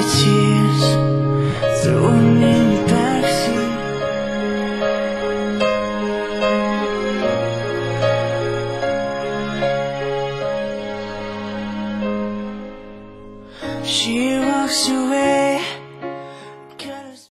tears thrown in the backseat. She walks away.